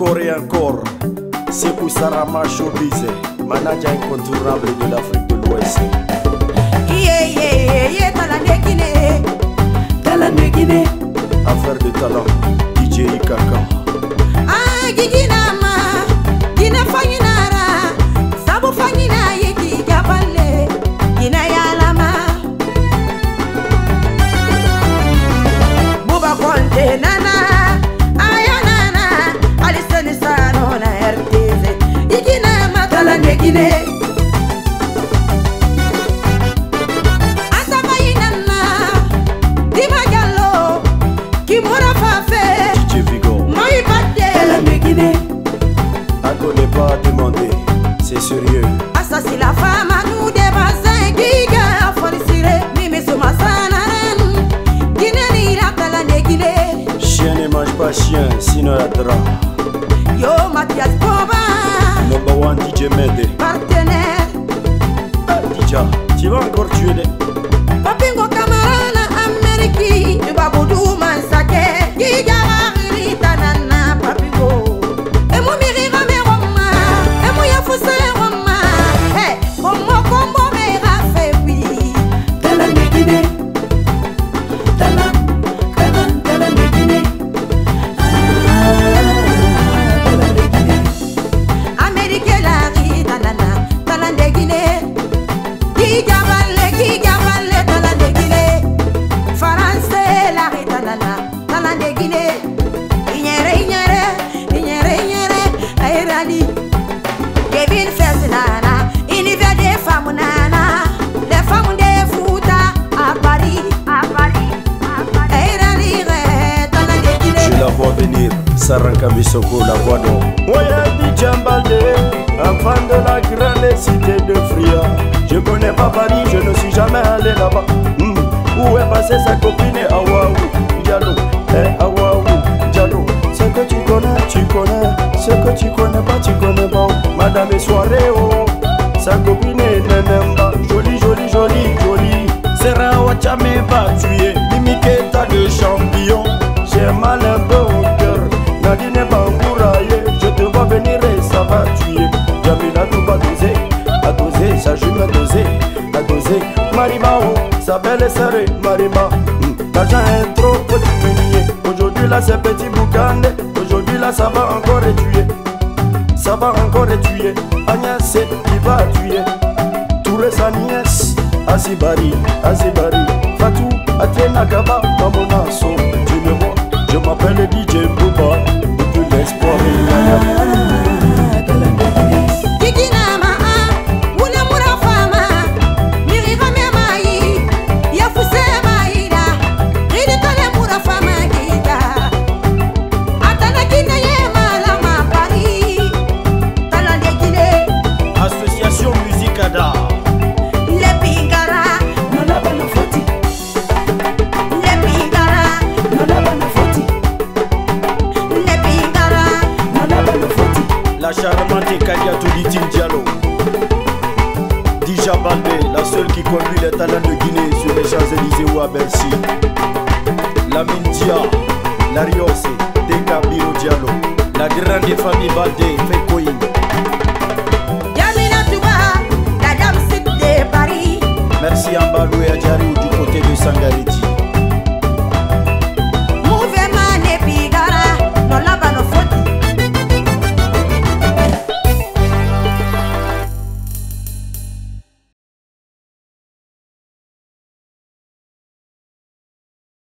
Encore et encore, Sekou Sarama Showbiz, manager incontournable de l'Afrique de l'Ouest. Talande Guinée. Affaire de talent, DJ Ikaka. Ah, Guinama, Guinée Fagnara, Sabo Fagnina Yeki Gabale, Guinée Yalama. Bouba Conte Nana, Ayanana, Alisani Sanona RTZ, Guinama, Talande Guinée. Demander, c'est sérieux. Assassin la femme à nous des bassins qui gagnent forestier. Mimi Souma Sanaren, Guinée la Talande Guinée. Chien ne mange pas chien, sinon la dra. Yo Mathias Boba, Number one DJ Mede. partenaire. Dija, tu vas encore tuer des. Papingo Camarana Amérique, tu vas boudou mansake. Giga Marita Nana Papingo. Et mon miri ramé Roma, et mon yafousse Roma. Hey, Combo Combo me rafé oui. Talande Guinée, Talande Guinée. Talande Guinée. Amérique la rita nana, Talande Guinée. Giga Valle, Talande Guinée. Français la rita nana, Talande Guinée. Ayrali, Kevin Fesnana, univers des femmes nana, les femmes des Fouta à Paris, Ayrali, Talande Guinée. Je la vois venir, Saranka Bissoko, la voix d'eau. Moya di Djambalé, enfant de la grande cité de Fria. Je connais pas Paris, je ne suis jamais allé là-bas. Où est passée sa copine Awaou, Diallo, Awaou, Diallo. Ce que tu connais, ce que tu connais pas. Madame est soirée, oh, sa copine est Nenemba. Jolie. Sera Wachame va tuer, Mimiketa de champion. J'ai mal un peu au cœur, Nadine Bangouraye. Je te vois venir et ça va tuer. Jamila tout va doser, sa jume a dosé. Mariba, oh, sa belle est serrée, Mariba. L'argent est trop petit. Aujourd'hui là c'est petit boucan. Aujourd'hui là ça va encore étudier. Agnès qui va tuer. Touré sa nièce, Asibari. Fatou, Atiena Gaba, Mamonaso. Tu me vois, je m'appelle DJ Bouba. Depuis l'espoir la charmante Kadiatou Litin Diallo. Dija Baldé, la seule qui conduit les talents de Guinée sur les Champs-Élysées ou à Bercy. Lamine Dia, Larios, Deka Biro Diallo. La grande famille Baldé, Fekoïn. Yamina Touba, la dame de Paris. Merci Ambalou et Adjari du côté de Sangareti.